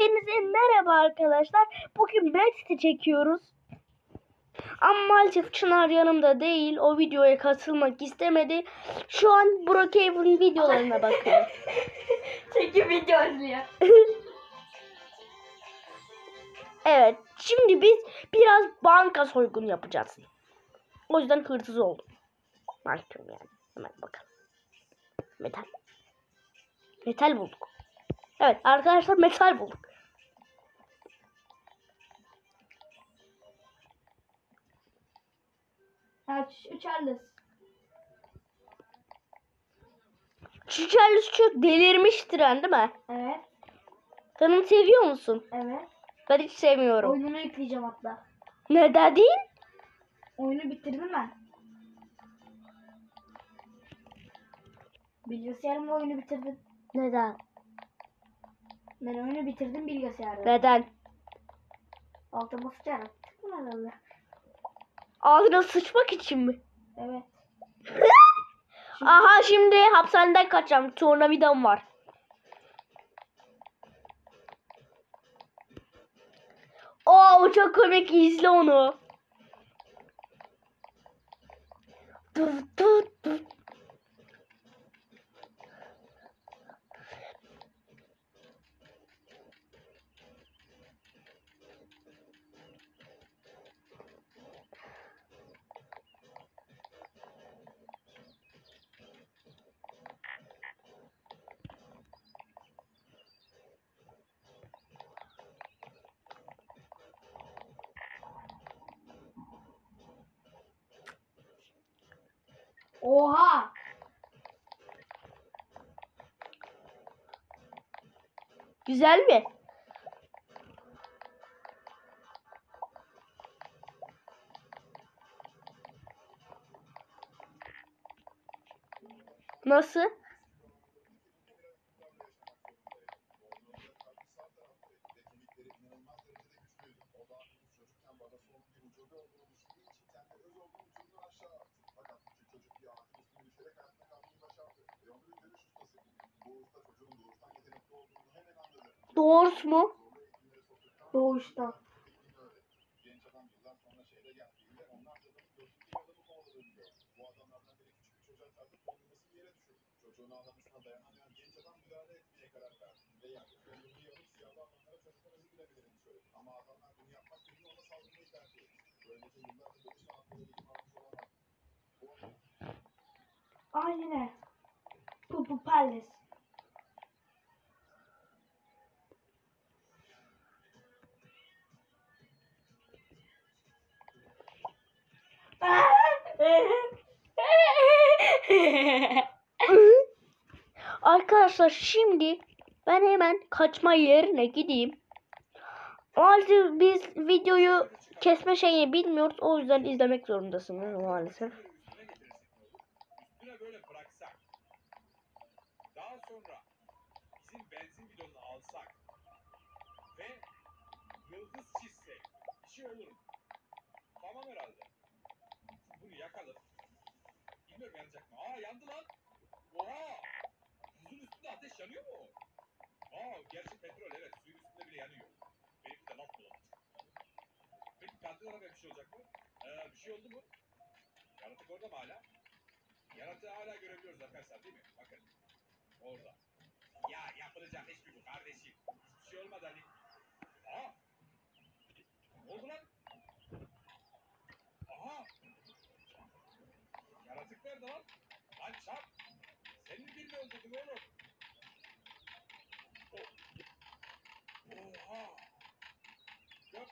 Hepinize merhaba arkadaşlar. Bugün Max'te çekiyoruz. Ama maalesef Çınar yanımda değil. O videoya katılmak istemedi. Şu an Brookhaven videolarına bakıyor. Çekim video izliyor. Evet. Şimdi biz biraz banka soygunu yapacağız. O yüzden hırsız oldum. Bakıyorum yani. Hemen bakalım. Metal. Metal bulduk. Evet arkadaşlar metal bulduk. Evet, Charles. Şu Charles çok delirmiş tren değil mi? Evet. Sen onu seviyor musun? Evet. Ben hiç sevmiyorum. Oyununu yükleyeceğim hatta. Neden değil? Oyunu bitirdim ben. Bilgisayarımla oyunu bitirdim. Neden? Ben oyunu bitirdim bilgisayarda. Neden? Alta basacaksın. Tıkla herhalde. Ağzına sıçmak için mi? Evet. Aha şimdi hapishaneden kaçacağım. Tornavidam var. O çok komik, izle onu. Dur dur dur. Oha. Güzel mi? Nasıl? Doğrusu mu? Doğuşta. Aynen. Pupu Palace. Arkadaşlar şimdi ben hemen kaçma yerine gideyim. Maalesef biz videoyu kesme şeyini bilmiyoruz. O yüzden izlemek zorundasınız maalesef. Üstüne böyle bıraksak. Daha sonra bizim benzin bidonunu alsak ve yıldız çizsek bir şey olur mu? Tamam herhalde. Bunu yakalım. Bilmiyorum yanacak mı? Aa yandı lan. Oha. Buzun üstünde ateş yanıyor mu? Aa gerçi petrol evet suyun üstünde bile yanıyor. Benimki de laf bulanık. Peki katil arabaya bir şey olacak mı? Bir şey oldu mu? Yaratık orada mı hala? Yaratığı hala görebiliyoruz arkadaşlar değil mi? Bakın. Orada. Ya yapılacak iş mi bu kardeşim? Hiçbir şey olmadı hani. Aa! Ne oldu lan? Aha! Yaratık nerede lan? Lan çap! Senin birini öldürdüm oğlum. Oha! Yok.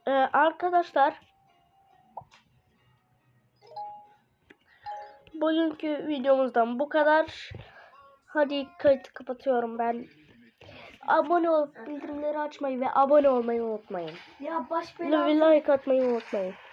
Arkadaşlar bugünkü videomuzdan bu kadar. Hadi kayıt kapatıyorum ben. Abone olup bildirimleri açmayı ve abone olmayı unutmayın. Ya baş Ve belası. like atmayı unutmayın.